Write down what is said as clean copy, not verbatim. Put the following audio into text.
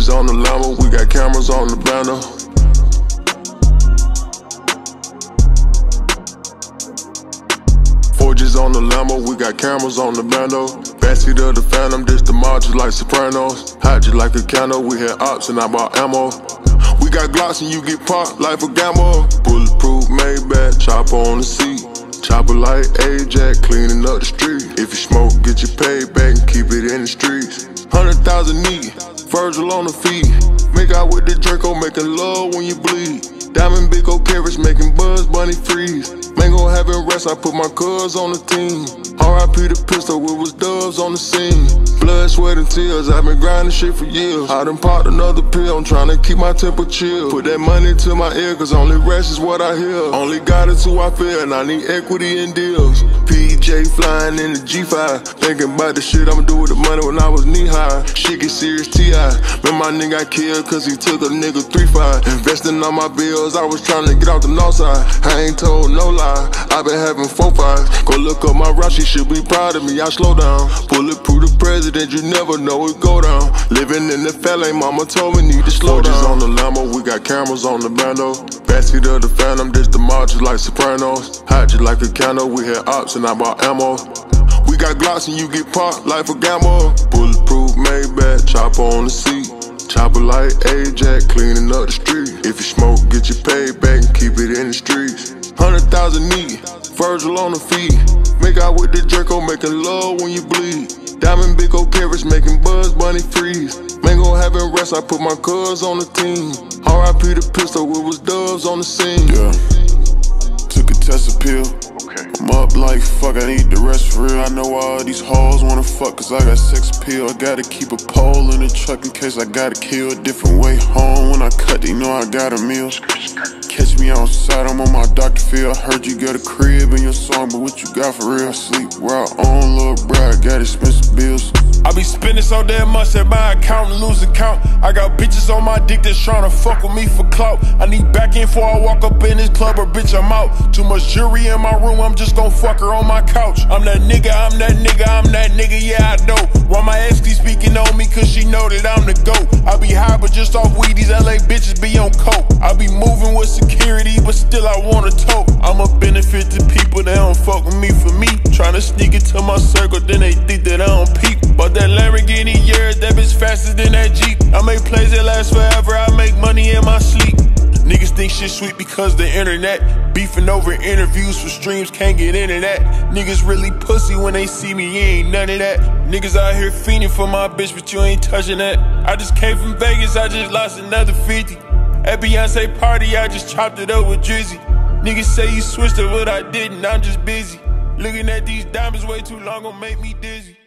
Forges on the Lambo, we got cameras on the banner. Forges on the Lambo, we got cameras on the bando. Backseat of the Phantom, this the march like Sopranos. Hot just like a candle, we had ops and I bought ammo. We got Glocks and you get popped like a gamble. Bulletproof Maybach, chopper on the seat. Chopper like Ajax, cleaning up the street. If you smoke, get your payback and keep it in the streets. 100,000 neat, Virgil on the feet. Make out with the Draco, making love when you bleed. Diamond big old carrots, making Buzz Bunny freeze. Mango having rest, I put my cuz on the team. R.I.P. the pistol, it was doves on the scene. Blood, sweat, and tears, I've been grinding shit for years. I done popped another pill, I'm trying to keep my temper chill. Put that money to my ear, cause only rest is what I hear. Only God is who I fear, and I need equity in deals. PJ flying in the G5, thinking about the shit I'ma do with the money when I was knee high. Shit get serious, T.I. Remember my nigga got killed cause he took a nigga 3-5. Investing on my bills, I was trying to get out the north side. I ain't told no lie, I been having 4-5. Go look up my route, she should be proud of me, I slow down. Bulletproof the president, you never know it go down. Living in the LA, mama told me need to slow down. Forges on the Lambo, we got cameras on the bando. Backseat of the Phantom, this the march just like Sopranos. Hot just like a candle, we had ops and I bought ammo. We got Glocks and you get popped like a gamble. Bulletproof Maybach, chopper on the seat. Chopper like Ajax, cleaning up the street. If you smoke, get your payback and keep it in the streets. 100,000 neat, Virgil on the feet. Make out with the Draco, making love when you bleed. Diamond big old carrots, making Buzz Bunny freeze. Mango having rest, I put my cuz on the team. R.I.P. the pistol, it was doves on the scene. Yeah, took a test appeal. I'm up like fuck, I need the rest for real. I know all these hoes wanna fuck cause I got sex appeal. I gotta keep a pole in the truck in case I gotta kill. A different way home when I cut, they know I got a meal. Catch me outside, I'm on my Dr. Phil. I heard you got a crib in your song, but what you got for real? I sleep where I own, little bride, got expensive bills. I be spending so damn much that my account and losing count. I got bitches on my dick that's tryna fuck with me for clout. I need back in before I walk up in this club or bitch I'm out. Too much jewelry in my room, I'm just gon' fuck her on my couch. I'm that nigga, I'm that nigga, I'm that nigga, yeah I know. Why my ex keep speaking on me cause she know that I'm the GOAT. I be high but just off weed, these LA bitches be on coke. I be moving with security but still I wanna tote. I'ma benefit the people that don't fuck with me for me. Tryna sneak into my circle then they think that I don't peep. But that Lamborghini, yeah, that bitch faster than that Jeep. I make plays that last forever, I make money in my sleep. Niggas think shit sweet because the internet. Beefing over interviews for streams, can't get into that. Niggas really pussy when they see me, you ain't none of that. Niggas out here fiending for my bitch, but you ain't touching that. I just came from Vegas, I just lost another 50. At Beyonce party, I just chopped it up with Drizzy. Niggas say you switched up, but I didn't, I'm just busy. Looking at these diamonds way too long, gon' make me dizzy.